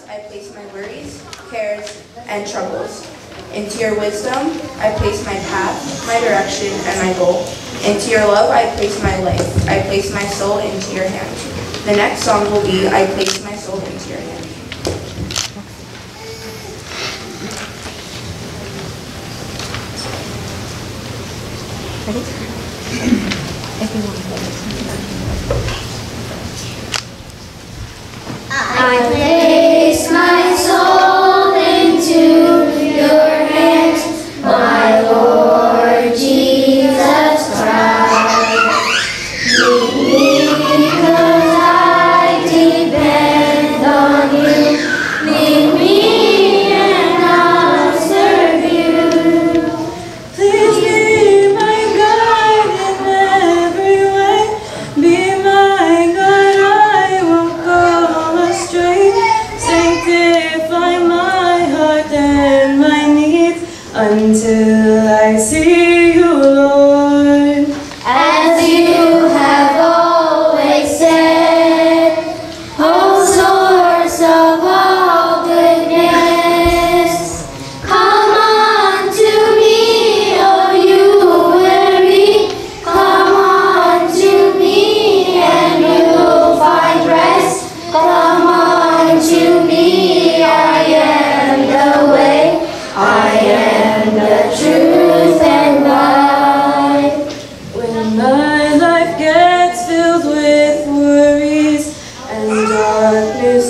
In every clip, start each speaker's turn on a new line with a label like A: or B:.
A: I place my worries, cares, and troubles. Into your wisdom, I place my path, my direction, and my goal. Into your love, I place my life. I place my soul into your hand. The next song will be, I place my soul into your hand.
B: Ready?
C: I place my soul into your hands, my Lord Jesus Christ. Lead me because I depend on you. Lead me and I'll serve you.
D: Please be my guide in every way. Be my guide, I won't go astray. Sanctify my heart and my needs until I see you, Lord.
C: As you have always said, O source of all goodness, come unto me, O you weary, come unto me and you'll find rest. Come unto me, I am the way, I am the truth and life.
D: When my life gets filled with worries and darkness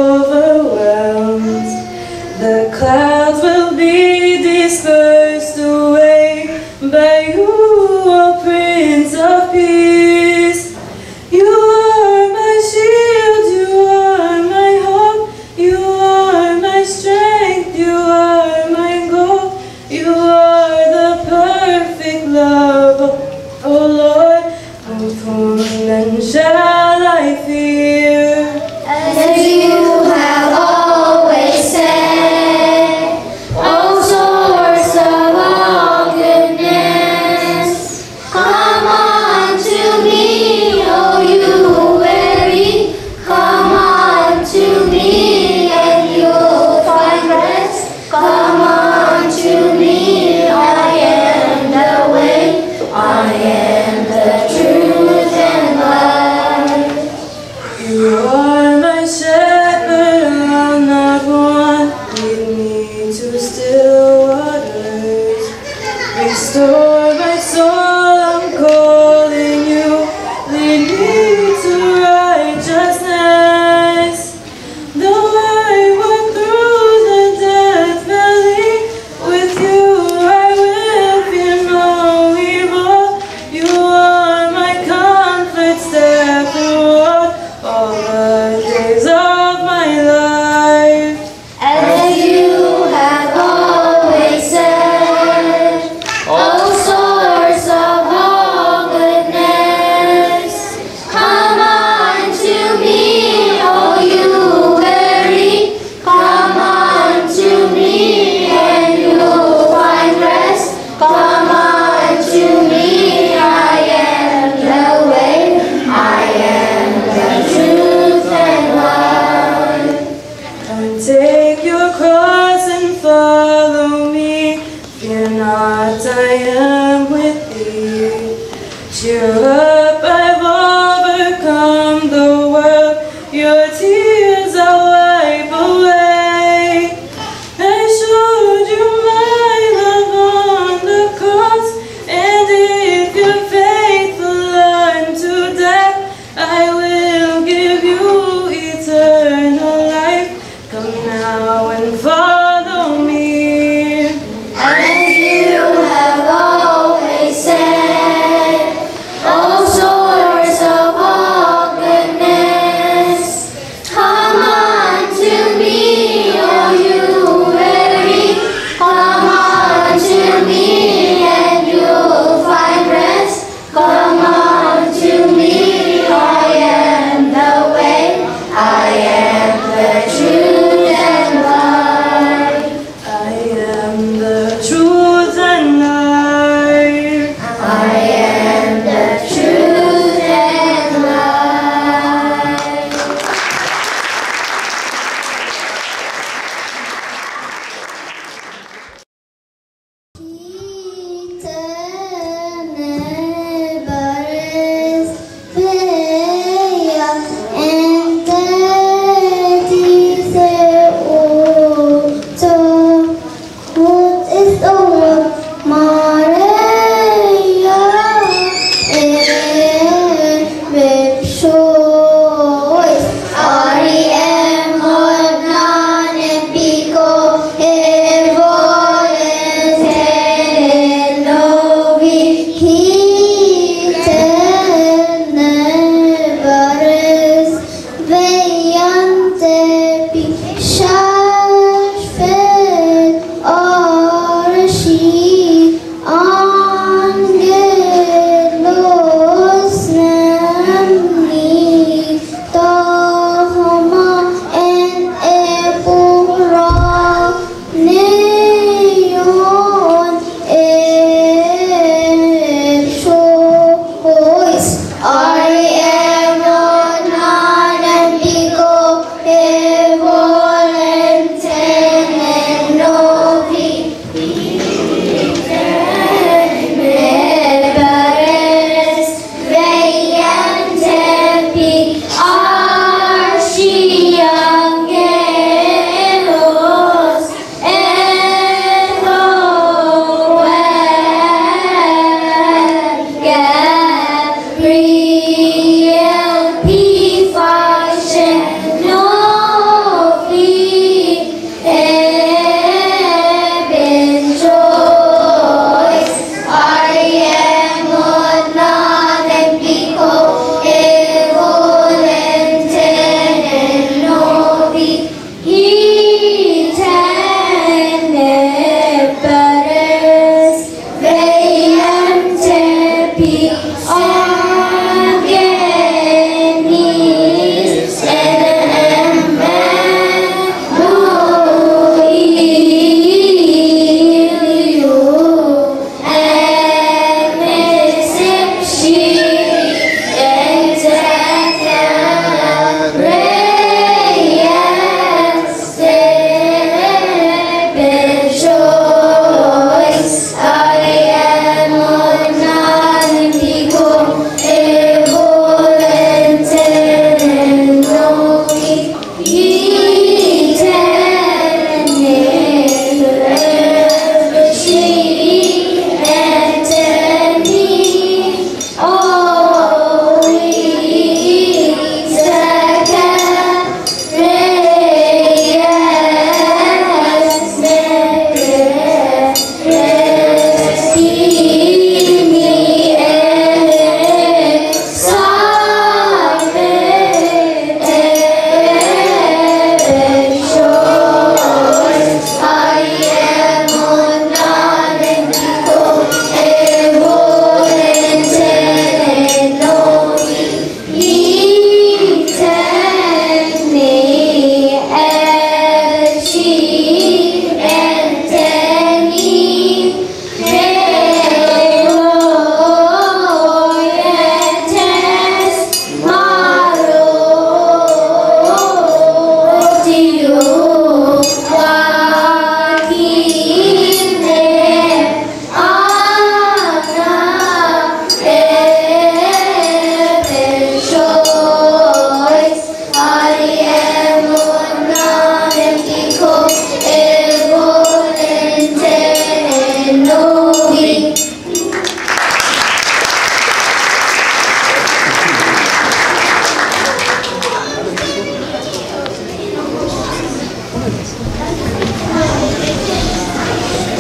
D: overwhelms, the clouds will be dispersed away by you, O Prince of Peace. You are my shield, you are my hope, you are my strength, you are my goal, you are the perfect love. O Lord, of whom then shall I fear?
C: As you have always said, O source of all goodness, come unto me, O you weary, come unto me and you'll find rest. Come unto me, I am the way, I am the truth and life.
D: You are my shepherd, I'll not want. Lead me to still waters. Restore my soul, I'm calling you. Lead me to righteousness. Though I walk through the death valley, with you I will fear no evil. You are my comfort, step through all the days of my life.
C: As you have always said, O source of all goodness, come unto me, O you weary, come unto me and you'll find rest. Come unto me, I am the way, I am the truth and life.
D: And take your cross and follow me. Fear not, I am with thee. Cheer up, I've overcome the world. Your tears I'll wipe away. I showed you my love on the cross, and if you're faithful unto death, I will give you eternal life. Come now and follow me.
C: As you have always said,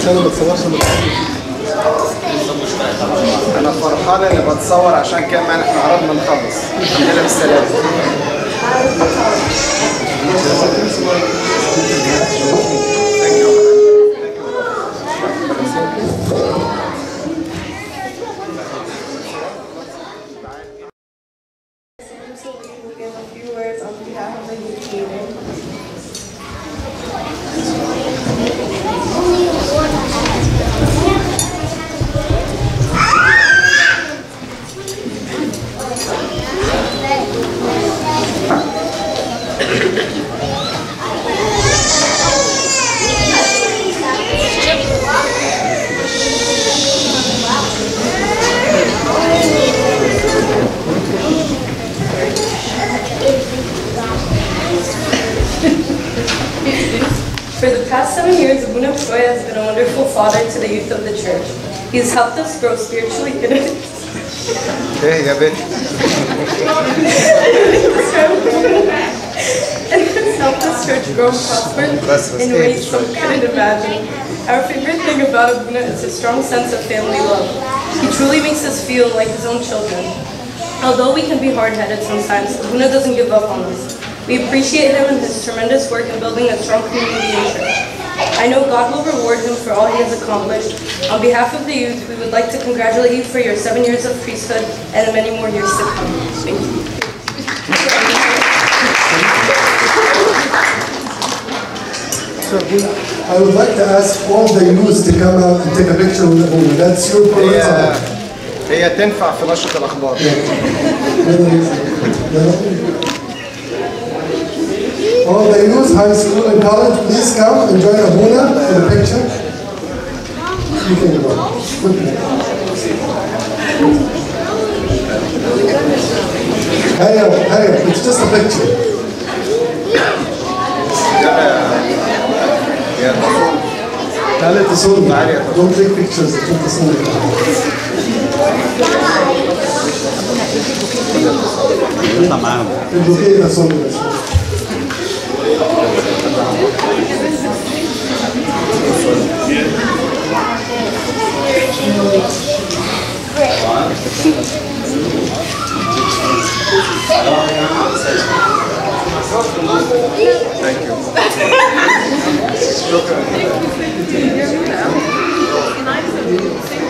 E: عشان ما بتصورش انا فرحان اني بتصور عشان كمان احنا قربنا نخلص. الحمد لله بالسلامه.
D: For the past 7 years, Abuna Ptoya has been a wonderful father to the youth of the church. He has helped us grow spiritually in
E: ايه يا بنت؟
D: and has helped this church grow and prosper in ways some couldn't imagine. Our favorite thing about Abuna is his strong sense of family love. He truly makes us feel like his own children. Although we can be hard-headed sometimes, Abuna doesn't give up on us. We appreciate him and his tremendous work in building a strong community in church. I know God will reward him for all he has accomplished. On behalf of the youth, we would like to congratulate you for your 7 years of priesthood and many more years to come. Thank you.
F: I would like to ask all the youth to come out and take a picture with Abuna. That's your program.
E: هي تنفع في نشرة الأخبار.
F: All the youth, high school and college, please come and join Abuna for the picture. You can go. Hurry up, it's just a picture. تعالى تصورني. Don't take pictures, don't تصورني.
G: يطلع معاهم.
F: البوكيه تصورني بس.
E: Thank you.